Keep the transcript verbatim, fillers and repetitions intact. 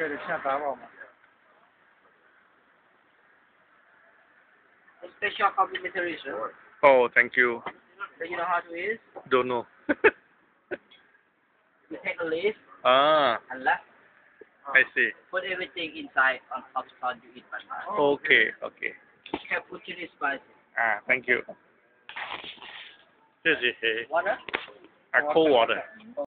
给他现打包嘛。 Special complimentary, sir. Oh, thank you. So you know how to use? Don't know. You take a leaf ah, and left. I see. Put everything inside on top so you eat banana. Okay, okay. Cappuccino spicy. Ah, thank you. 谢谢。 Water? Ah, cold water.